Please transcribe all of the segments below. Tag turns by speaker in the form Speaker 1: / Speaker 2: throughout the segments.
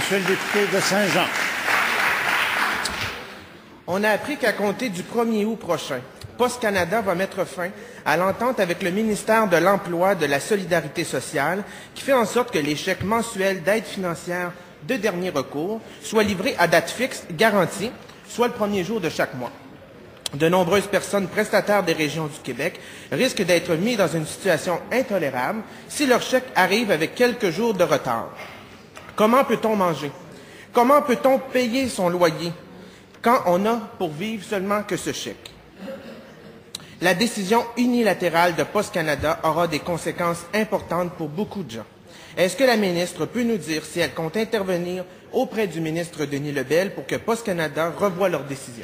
Speaker 1: Monsieur le député de Saint-Jean.
Speaker 2: On a appris qu'à compter du 1er août prochain, Poste Canada va mettre fin à l'entente avec le ministère de l'Emploi et de la Solidarité sociale qui fait en sorte que les chèques mensuels d'aide financière de dernier recours soient livrés à date fixe garantie, soit le premier jour de chaque mois. De nombreuses personnes prestataires des régions du Québec risquent d'être mises dans une situation intolérable si leur chèque arrive avec quelques jours de retard. Comment peut-on manger? Comment peut-on payer son loyer quand on n'a pour vivre seulement que ce chèque? La décision unilatérale de Poste Canada aura des conséquences importantes pour beaucoup de gens. Est-ce que la ministre peut nous dire si elle compte intervenir auprès du ministre Denis Lebel pour que Poste Canada revoie leur décision?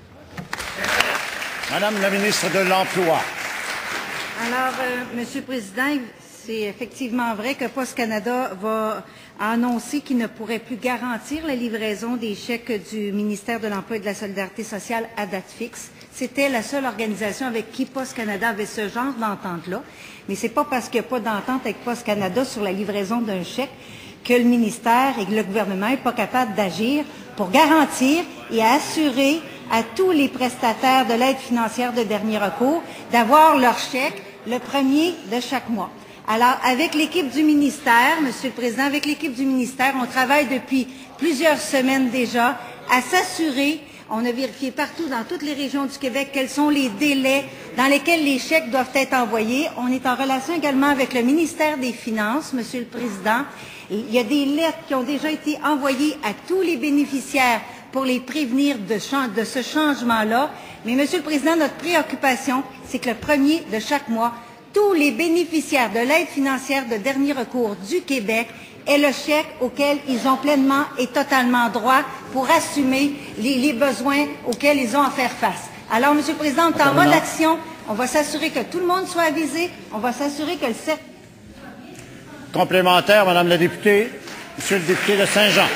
Speaker 1: Madame la ministre de l'Emploi.
Speaker 3: Alors, Monsieur le Président, c'est effectivement vrai que Poste Canada va annoncer qu'il ne pourrait plus garantir la livraison des chèques du ministère de l'Emploi et de la Solidarité sociale à date fixe. C'était la seule organisation avec qui Poste Canada avait ce genre d'entente-là. Mais ce n'est pas parce qu'il n'y a pas d'entente avec Poste Canada sur la livraison d'un chèque que le ministère et que le gouvernement n'est pas capable d'agir pour garantir et assurer à tous les prestataires de l'aide financière de dernier recours d'avoir leur chèque le premier de chaque mois. Alors, avec l'équipe du ministère, Monsieur le Président, avec l'équipe du ministère, on travaille depuis plusieurs semaines déjà à s'assurer, on a vérifié partout dans toutes les régions du Québec quels sont les délais dans lesquels les chèques doivent être envoyés. On est en relation également avec le ministère des Finances, Monsieur le Président. Il y a des lettres qui ont déjà été envoyées à tous les bénéficiaires pour les prévenir de ce changement-là. Mais, Monsieur le Président, notre préoccupation, c'est que le premier de chaque mois, tous les bénéficiaires de l'aide financière de dernier recours du Québec aient le chèque auquel ils ont pleinement et totalement droit pour assumer les besoins auxquels ils ont à faire face. Alors, Monsieur le Président, on est en mode action. On va s'assurer que tout le monde soit avisé. On va s'assurer que le cercle...
Speaker 1: Complémentaire, Madame la députée. Monsieur le député de Saint-Jean.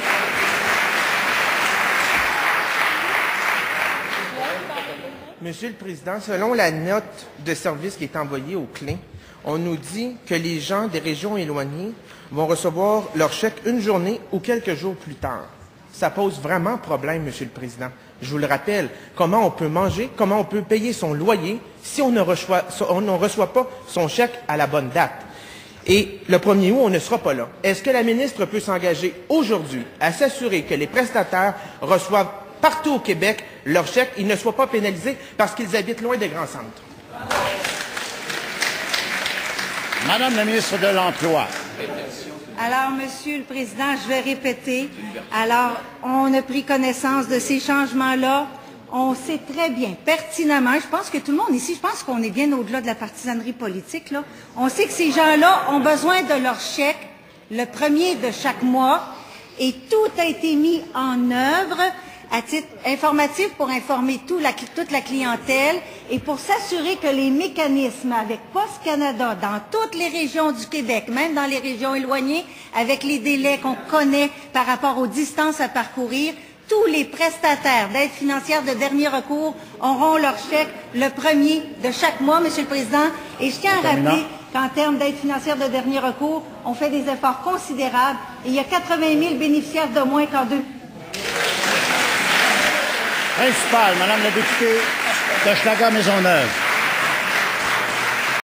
Speaker 2: Monsieur le Président, selon la note de service qui est envoyée au CLIN, on nous dit que les gens des régions éloignées vont recevoir leur chèque une journée ou quelques jours plus tard. Ça pose vraiment problème, Monsieur le Président. Je vous le rappelle, comment on peut manger, comment on peut payer son loyer si on ne reçoit pas son chèque à la bonne date. Et le 1er août, on ne sera pas là. Est-ce que la ministre peut s'engager aujourd'hui à s'assurer que les prestataires reçoivent partout au Québec leur chèque, ils ne soient pas pénalisés parce qu'ils habitent loin des grands centres?
Speaker 1: Madame la ministre de l'Emploi.
Speaker 3: Alors, Monsieur le Président, je vais répéter. Alors, on a pris connaissance de ces changements-là. On sait très bien, pertinemment, je pense que tout le monde ici, je pense qu'on est bien au-delà de la partisanerie politique, là. On sait que ces gens-là ont besoin de leur chèque le premier de chaque mois et tout a été mis en œuvre à titre informatif pour informer toute la clientèle et pour s'assurer que les mécanismes avec Poste Canada dans toutes les régions du Québec, même dans les régions éloignées, avec les délais qu'on connaît par rapport aux distances à parcourir, tous les prestataires d'aide financière de dernier recours auront leur chèque le premier de chaque mois, Monsieur le Président. Et je tiens à rappeler qu'en termes d'aide financière de dernier recours, on fait des efforts considérables et il y a 80 000 bénéficiaires de moins qu'en 2000.
Speaker 1: Principal, Madame la députée de Hochelaga-Maisonneuve.